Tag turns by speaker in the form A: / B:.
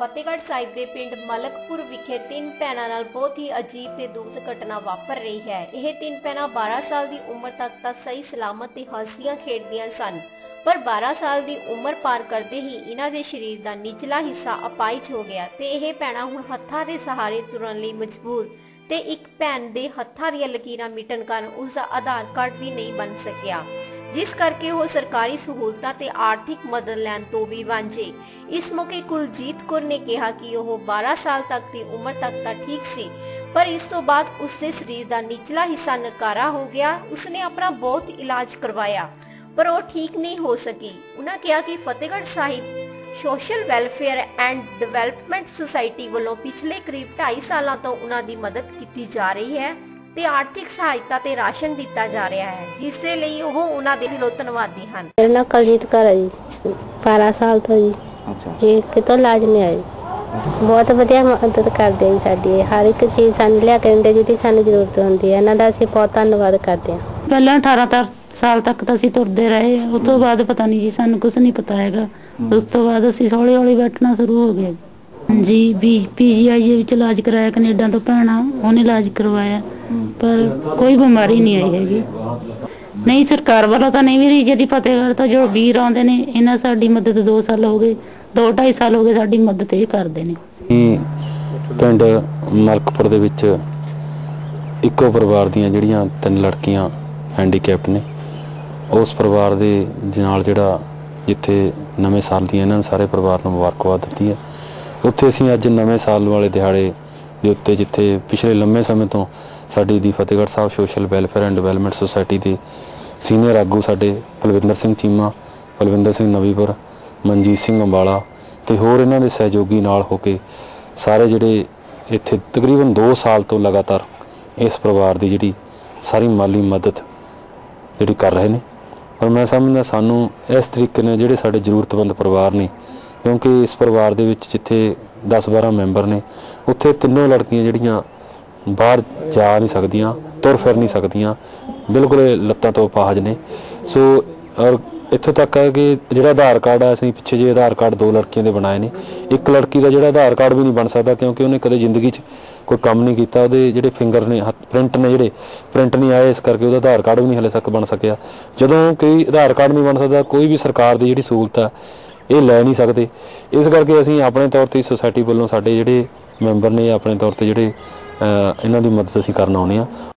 A: ਫਤਿਹਗੜ੍ਹ ਸਾਹਿਬ ਦੇ ਪਿੰਡ ਮਲਕਪੁਰ ਵਿਖੇ ਤਿੰਨ ਭੈਣਾਂ ਨਾਲ ਬਹੁਤ ਹੀ ਅਜੀਬ ਤੇ ਦੁਖਦ ਘਟਨਾ ਵਾਪਰ ਰਹੀ ਹੈ। ਇਹ ਤਿੰਨ ਭੈਣਾਂ 12 ਸਾਲ ਦੀ ਉਮਰ ਤੱਕ ਤਾਂ ਸਹੀ ਸਲਾਮਤ ਤੇ ਹੱਸਦੀਆਂ ਖੇਡਦੀਆਂ ਸਨ, ਪਰ 12 ਸਾਲ ਦੀ ਉਮਰ ਪਾਰ ਕਰਦੇ ਹੀ ਇਹਨਾਂ ਦੇ ਸਰੀਰ ਦਾ ਨਿਚਲਾ ਹਿੱਸਾ ਅਪਾਹਿਜ ਹੋ ਗਿਆ ਤੇ ਇਹ ਭੈਣਾਂ ਹੁਣ ਹੱਥਾਂ ਦੇ ਸਹਾਰੇ ਤੁਰਨ ਲਈ ਮਜਬੂਰ ਤੇ ਇੱਕ ਭੈਣ ਦੇ ਹੱਥਾਂ ਦੀਆਂ ਲਕੀਰਾਂ ਮਿਟਣ ਕਾਰਨ ਉਸ ਦਾ ਆਧਾਰ ਕਾਰਡ ਵੀ ਨਹੀਂ ਬਣ ਸਕਿਆ, जिस करके वो सरकारी सहूलतां ते आर्थिक मदद लैण तो भी वांझे। इस मौके कुलजीत कौर ने कहा कि वह 12 साल तक की उम्र तक तां ठीक सी, पर इस तो बाद उसके शरीर का निचला हिस्सा नकारा हो गया। उसने अपना बहुत इलाज करवाया पर वो ठीक नहीं हो सकी। उन्होंने कहा कि Fatehgarh Sahib social welfare and development society वालों पिछले करीब 2.5 सालों तो उन्हों की मदद की जा रही है ਤੇ ਆਰਥਿਕ ਸਹਾਇਤਾ ਤੇ ਰਾਸ਼ਨ ਦਿੱਤਾ ਜਾ ਰਿਹਾ ਹੈ, ਜਿਸ ਦੇ ਲਈ ਉਹ ਉਹਨਾਂ ਦੇ ਦਿਲੋਂ ਧੰਨਵਾਦੀ ਹਨ।
B: ਮੇਰਾ ਨਾਮ ਕੁਲਜੀਤ ਕੌਰ ਹੈ ਜੀ, 12 ਸਾਲ ਤੋਂ ਜੀ। ਜੀ ਕਿਤੋਂ ਇਲਾਜ ਨਹੀਂ ਆਈ, ਬਹੁਤ ਵਧੀਆ ਮਦਦ ਕਰਦੇ ਜੀ ਸਾਡੀ, ਹਰ ਇੱਕ ਚੀਜ਼ ਸਾਨੂੰ ਲਿਆ ਕੇ ਦਿੰਦੇ ਜਿਹਦੀ ਸਾਨੂੰ ਜ਼ਰੂਰਤ ਹੁੰਦੀ ਹੈ। ਇਹਨਾਂ ਦਾ ਅਸੀਂ ਬਹੁਤ ਧੰਨਵਾਦ ਕਰਦੇ ਹਾਂ।
C: ਪਹਿਲਾਂ 18 ਸਾਲ ਤੱਕ ਤਾਂ ਅਸੀਂ ਤੁਰਦੇ ਰਹੇ, ਉਸ ਤੋਂ ਬਾਅਦ ਪਤਾ ਨਹੀਂ ਜੀ, ਸਾਨੂੰ ਕੁਝ ਨਹੀਂ ਪਤਾ ਹੈਗਾ। ਉਸ ਤੋਂ ਬਾਅਦ ਅਸੀਂ ਹੌਲੀ ਹੌਲੀ ਬੈਠਣਾ ਸ਼ੁਰੂ ਹੋ ਗਿਆ ਜੀ। PGI ਵਿੱਚ ਇਲਾਜ ਕਰਾਇਆ, ਕੈਨੇਡਾ ਤੋਂ ਭੈਣਾ ਉਹਨੇ ਇਲਾਜ ਕਰਵਾਇਆ, ਪਰ ਕੋਈ ਬਿਮਾਰੀ ਨਹੀਂ ਆਈ ਹੈਗੀ। ਨਹੀਂ ਸਰਕਾਰ ਵੱਲੋਂ ਤਾਂ ਨਹੀਂ ਵੀ ਰਹੀ, ਜਿਹੜੀ ਫਤਿਹਗੜ੍ਹ ਤੋਂ ਜੋ ਵੀਰ ਆਉਂਦੇ ਨੇ ਇਹਨਾਂ ਸਾਡੀ ਮਦਦ 2 ਸਾਲ ਹੋ ਗਏ, 2-2.5 ਸਾਲ ਹੋ ਗਏ ਸਾਡੀ ਮਦਦ ਇਹ ਕਰਦੇ ਨੇ।
D: ਪਿੰਡ ਮਲਕਪੁਰ ਦੇ ਵਿੱਚ ਇੱਕੋ ਪਰਿਵਾਰ ਦੀਆਂ ਜਿਹੜੀਆਂ 3 ਲੜਕੀਆਂ ਹੈਂਡੀਕੈਪਟ ਨੇ, ਉਸ ਪਰਿਵਾਰ ਦੇ ਨਾਲ ਜਿਹੜਾ ਜਿੱਥੇ ਨਵੇਂ ਸਾਲ ਦੀਆਂ ਇਹਨਾਂ ਸਾਰੇ ਪਰਿਵਾਰ ਨੂੰ ਮੁਬਾਰਕਬਾਦ ਦਿੱਤੀ ਹੈ, ਉੱਥੇ ਅਸੀਂ ਅੱਜ ਨਵੇਂ ਸਾਲ ਵਾਲੇ ਦਿਹਾੜੇ ਦੇ ਉੱਤੇ ਜਿੱਥੇ ਪਿਛਲੇ ਲੰਮੇ ਸਮੇਂ ਤੋਂ ਸਾਡੀ ਦੀ Fatehgarh Sahib social welfare and development society ਦੇ ਸੀਨੀਅਰ ਆਗੂ ਸਾਡੇ ਬਲਵਿੰਦਰ ਸਿੰਘ ਚੀਮਾ, ਬਲਵਿੰਦਰ ਸਿੰਘ ਨਵੀਪੁਰ, ਮਨਜੀਤ ਸਿੰਘ ਅੰਬਾਲਾ ਤੇ ਹੋਰ ਇਹਨਾਂ ਦੇ ਸਹਿਯੋਗੀ ਨਾਲ ਹੋ ਕੇ ਸਾਰੇ ਜਿਹੜੇ ਇੱਥੇ ਤਕਰੀਬਨ 2 ਸਾਲ ਤੋਂ ਲਗਾਤਾਰ ਇਸ ਪਰਿਵਾਰ ਦੀ ਜਿਹੜੀ ਸਾਰੀ ਮਾਲੀ ਮਦਦ ਜਿਹੜੀ ਕਰ ਰਹੇ ਨੇ। ਪਰ ਮੈਂ ਸਮਝਦਾ ਸਾਨੂੰ ਇਸ ਤਰੀਕੇ ਨਾਲ ਜਿਹੜੇ ਸਾਡੇ ਜ਼ਰੂਰਤਮੰਦ ਪਰਿਵਾਰ ਨੇ, ਕਿਉਂਕਿ ਇਸ ਪਰਿਵਾਰ ਦੇ ਵਿੱਚ ਜਿੱਥੇ 10-12 ਮੈਂਬਰ ਨੇ, ਉੱਥੇ ਤਿੰਨੋਂ ਲੜਕੀਆਂ ਜਿਹੜੀਆਂ ਬਾਹਰ ਜਾ ਨਹੀਂ ਸਕਦੀਆਂ, ਤੁਰ ਫਿਰ ਨਹੀਂ ਸਕਦੀਆਂ, ਬਿਲਕੁਲ ਲੱਤਾਂ ਤੋਂ ਅਪਾਹਜ ਨੇ। ਸੋ ਔਰ ਇੱਥੋਂ ਤੱਕ ਹੈ ਕਿ ਜਿਹੜਾ ਆਧਾਰ ਕਾਰਡ ਆ, ਅਸੀਂ ਪਿੱਛੇ ਜੇ ਆਧਾਰ ਕਾਰਡ 2 ਲੜਕੀਆਂ ਦੇ ਬਣਾਏ ਨੇ, ਇੱਕ ਲੜਕੀ ਦਾ ਜਿਹੜਾ ਆਧਾਰ ਕਾਰਡ ਵੀ ਨਹੀਂ ਬਣ ਸਕਦਾ ਕਿਉਂਕਿ ਉਹਨੇ ਕਦੇ ਜ਼ਿੰਦਗੀ 'ਚ ਕੋਈ ਕੰਮ ਨਹੀਂ ਕੀਤਾ, ਉਹਦੇ ਜਿਹੜੇ ਫਿੰਗਰ ਨੇ ਪ੍ਰਿੰਟ ਨੇ ਜਿਹੜੇ ਪ੍ਰਿੰਟ ਨਹੀਂ ਆਏ, ਇਸ ਕਰਕੇ ਉਹਦਾ ਆਧਾਰ ਕਾਰਡ ਵੀ ਨਹੀਂ ਹਲੇ ਤੱਕ ਬਣ ਸਕਿਆ। ਜਦੋਂ ਕੋਈ ਆਧਾਰ ਕਾਰਡ ਨਹੀਂ ਬਣ ਸਕਦਾ, ਕੋਈ ਵੀ ਸਰਕਾਰ ਦੀ ਜਿਹੜੀ ਸਹੂਲਤ ਆ ਇਹ ਲੈ ਨਹੀਂ ਸਕਦੇ। ਇਸ ਕਰਕੇ ਅਸੀਂ ਆਪਣੇ ਤੌਰ ਤੇ ਸੁਸਾਇਟੀ ਵੱਲੋਂ ਸਾਡੇ ਜਿਹੜੇ ਮੈਂਬਰ ਨੇ ਆਪਣੇ ਤੌਰ ਤੇ ਜਿਹੜੇ ਇਹਨਾਂ ਦੀ ਮਦਦ ਅਸੀਂ ਕਰਨ ਆਉਂਦੇ ਹਾਂ।